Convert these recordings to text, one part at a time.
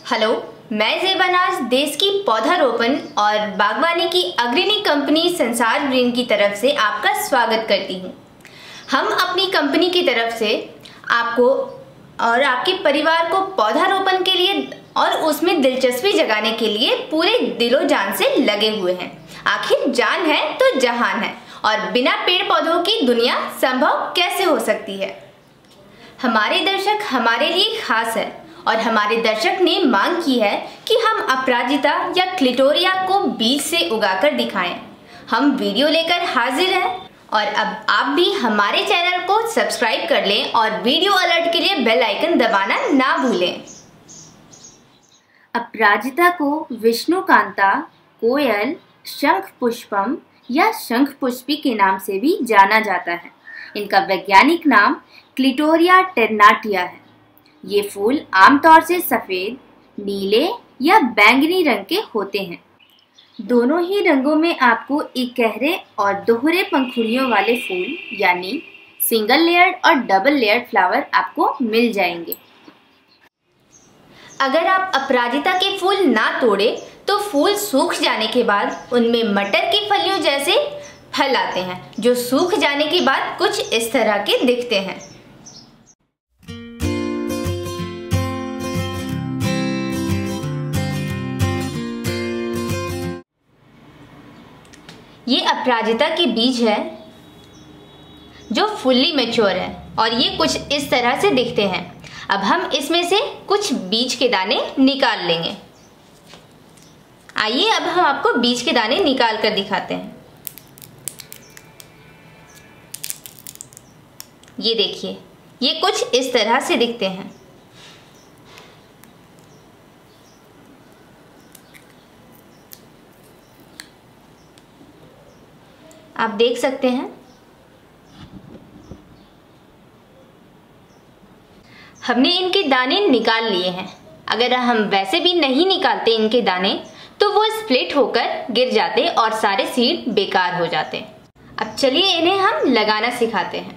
Hello, मैं जेबानाज देश की पौधारोपण और बागवानी की अग्रणी कंपनी संसार ग्रीन की तरफ से आपका स्वागत करती हूँ। हम अपनी कंपनी की तरफ से आपको और आपके परिवार को पौधारोपण के लिए और उसमें दिलचस्पी जगाने के लिए पूरे दिलो जान से लगे हुए हैं। आखिर जान है तो जहान है और बिना पेड़ पौधों की दुनिया संभव कैसे हो सकती है। हमारे दर्शक हमारे लिए खास है और हमारे दर्शक ने मांग की है कि हम अपराजिता या क्लिटोरिया को बीज से उगाकर दिखाएं। हम वीडियो लेकर हाजिर हैं और अब आप भी हमारे चैनल को सब्सक्राइब कर लें और वीडियो अलर्ट के लिए बेल आइकन दबाना ना भूलें। अपराजिता को विष्णुकांता, कोयल, शंख पुष्पम या शंख पुष्पी के नाम से भी जाना जाता है। इनका वैज्ञानिक नाम क्लिटोरिया टेर्नाटिया है। ये फूल आमतौर से सफ़ेद, नीले या बैंगनी रंग के होते हैं। दोनों ही रंगों में आपको इकहरे और दोहरे पंखुड़ियों वाले फूल यानी सिंगल लेयर्ड और डबल लेयर्ड फ्लावर आपको मिल जाएंगे। अगर आप अपराजिता के फूल ना तोड़े तो फूल सूख जाने के बाद उनमें मटर की फलियों जैसे फल आते हैं, जो सूख जाने के बाद कुछ इस तरह के दिखते हैं। ये अपराजिता के बीज है जो फुल्ली मैच्योर है और ये कुछ इस तरह से दिखते हैं। अब हम इसमें से कुछ बीज के दाने निकाल लेंगे। आइए अब हम आपको बीज के दाने निकाल कर दिखाते हैं। ये देखिए, ये कुछ इस तरह से दिखते हैं। आप देख सकते हैं। हमने इनके दाने निकाल लिए हैं। अगर हम वैसे भी नहीं निकालते इनके दाने तो वो स्प्लिट होकर गिर जाते और सारे सीड बेकार हो जाते। अब चलिए इन्हें हम लगाना सिखाते हैं।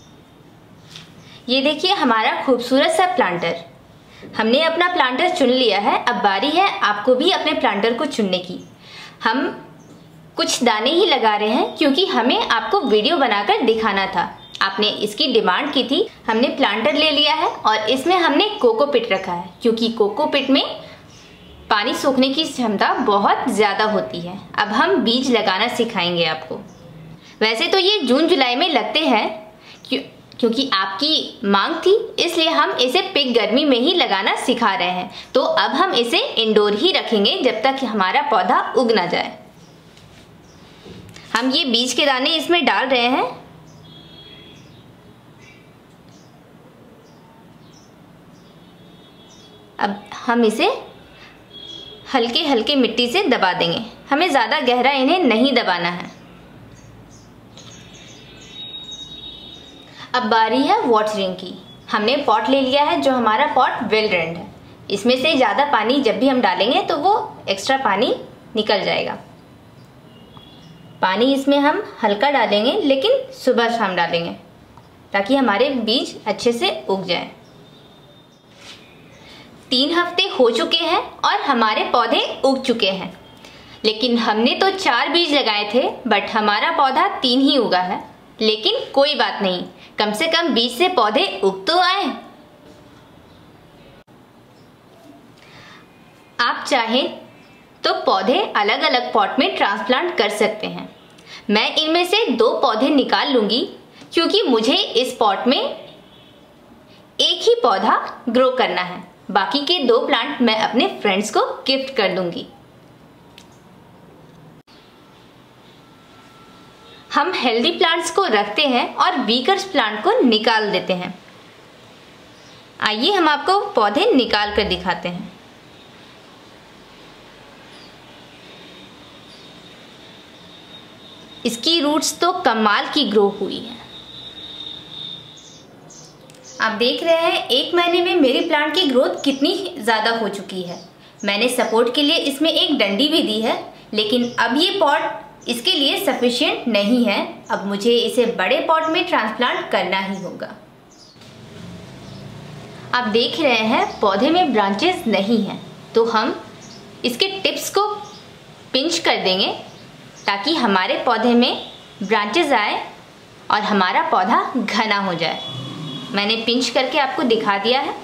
ये देखिए हमारा खूबसूरत सा प्लांटर। हमने अपना प्लांटर चुन लिया है। अब बारी है आपको भी अपने प्लांटर को चुनने की। हम कुछ दाने ही लगा रहे हैं क्योंकि हमें आपको वीडियो बनाकर दिखाना था। आपने इसकी डिमांड की थी। हमने प्लांटर ले लिया है और इसमें हमने कोकोपीट रखा है क्योंकि कोकोपीट में पानी सोखने की क्षमता बहुत ज़्यादा होती है। अब हम बीज लगाना सिखाएंगे आपको। वैसे तो ये जून जुलाई में लगते हैं क्योंकि आपकी मांग थी, इसलिए हम इसे पिक गर्मी में ही लगाना सिखा रहे हैं। तो अब हम इसे इंडोर ही रखेंगे जब तक हमारा पौधा उग ना जाए। हम ये बीज के दाने इसमें डाल रहे हैं। अब हम इसे हल्के हल्के मिट्टी से दबा देंगे। हमें ज़्यादा गहरा इन्हें नहीं दबाना है। अब बारी है वाटरिंग की। हमने पॉट ले लिया है जो हमारा पॉट वेल ड्रेन्ड है। इसमें से ज़्यादा पानी जब भी हम डालेंगे तो वो एक्स्ट्रा पानी निकल जाएगा। पानी इसमें हम हल्का डालेंगे लेकिन सुबह शाम डालेंगे ताकि हमारे बीज अच्छे से उग जाएं। 3 हफ्ते हो चुके हैं और हमारे पौधे उग चुके हैं। लेकिन हमने तो 4 बीज लगाए थे बट हमारा पौधा 3 ही उगा है। लेकिन कोई बात नहीं, कम से कम बीज से पौधे उग तो आए। आप चाहें तो पौधे अलग अलग पॉट में ट्रांसप्लांट कर सकते हैं। मैं इनमें से 2 पौधे निकाल लूंगी क्योंकि मुझे इस पॉट में एक ही पौधा ग्रो करना है। बाकी के 2 प्लांट मैं अपने फ्रेंड्स को गिफ्ट कर दूंगी। हम हेल्दी प्लांट्स को रखते हैं और वीकर प्लांट को निकाल देते हैं। आइए हम आपको पौधे निकाल कर दिखाते हैं। इसकी रूट्स तो कमाल की ग्रो हुई है। आप देख रहे हैं 1 महीने में मेरी प्लांट की ग्रोथ कितनी ज़्यादा हो चुकी है। मैंने सपोर्ट के लिए इसमें एक डंडी भी दी है, लेकिन अब ये पॉट इसके लिए सफिशिएंट नहीं है। अब मुझे इसे बड़े पॉट में ट्रांसप्लांट करना ही होगा। आप देख रहे हैं पौधे में ब्रांचेस नहीं हैं, तो हम इसके टिप्स को पिंच कर देंगे ताकि हमारे पौधे में ब्रांचेस आए और हमारा पौधा घना हो जाए। मैंने पिंच करके आपको दिखा दिया है।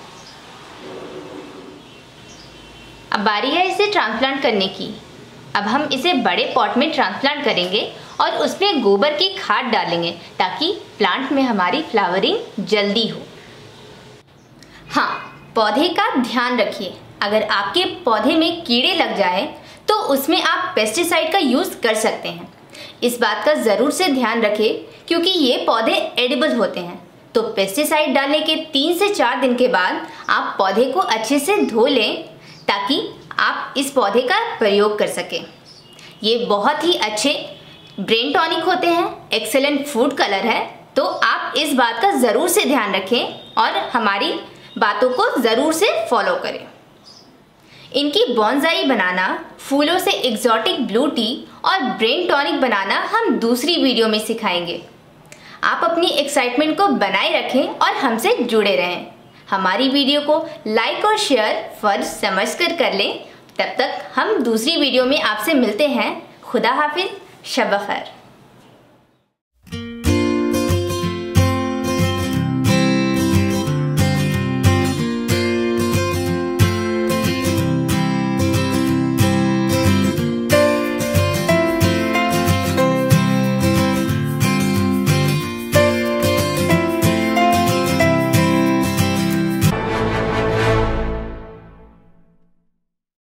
अब बारी है इसे ट्रांसप्लांट करने की। अब हम इसे बड़े पॉट में ट्रांसप्लांट करेंगे और उसमें गोबर की खाद डालेंगे ताकि प्लांट में हमारी फ्लावरिंग जल्दी हो। हाँ, पौधे का ध्यान रखिए। अगर आपके पौधे में कीड़े लग जाए तो उसमें आप पेस्टिसाइड का यूज़ कर सकते हैं। इस बात का ज़रूर से ध्यान रखें क्योंकि ये पौधे एडिबल होते हैं। तो पेस्टिसाइड डालने के 3 से 4 दिन के बाद आप पौधे को अच्छे से धो लें ताकि आप इस पौधे का प्रयोग कर सकें। ये बहुत ही अच्छे ब्रेन टॉनिक होते हैं, एक्सेलेंट फूड कलर है। तो आप इस बात का ज़रूर से ध्यान रखें और हमारी बातों को ज़रूर से फॉलो करें। इनकी बॉन्साई बनाना, फूलों से एक्सोटिक ब्लू टी और ब्रेन टॉनिक बनाना हम दूसरी वीडियो में सिखाएंगे। आप अपनी एक्साइटमेंट को बनाए रखें और हमसे जुड़े रहें। हमारी वीडियो को लाइक और शेयर फर्ज समझकर कर लें। तब तक हम दूसरी वीडियो में आपसे मिलते हैं। खुदा हाफिज, शब खैर।